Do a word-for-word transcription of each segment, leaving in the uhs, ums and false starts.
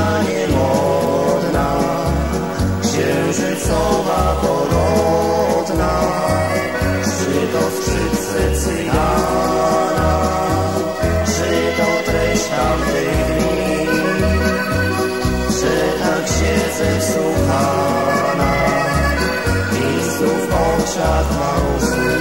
taneczna niemodna, księżycowa porodna, czy to skrzypce cygana, czy to treść tamtych dni, że tak siedzę wsłuchana i znów w oczach ma łzy.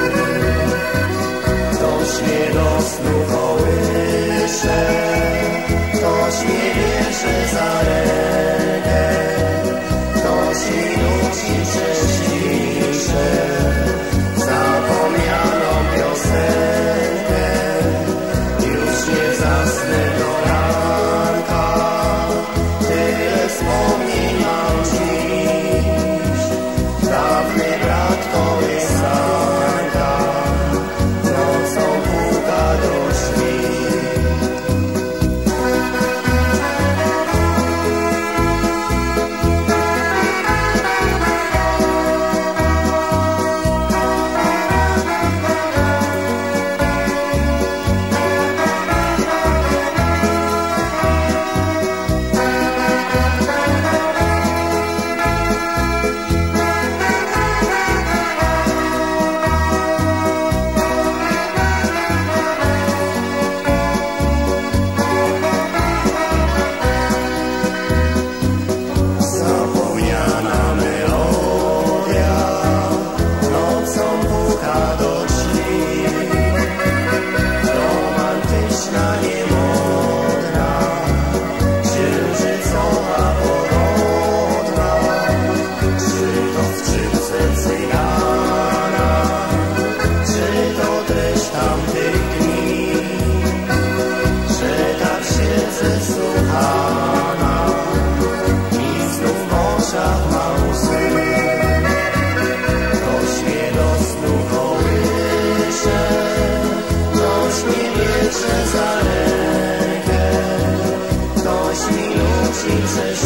Ktoś mnie do snu kołysze, ktoś mnie bierze za rękę, ktoś mi nuci prześcisze zapomnianą piosenkę. Już nie zasnę do ranka, tyle wspomnień mam dziś. Dawny brat kołysanka nocą puka do drzwi. Za rękę, ktoś mi nuci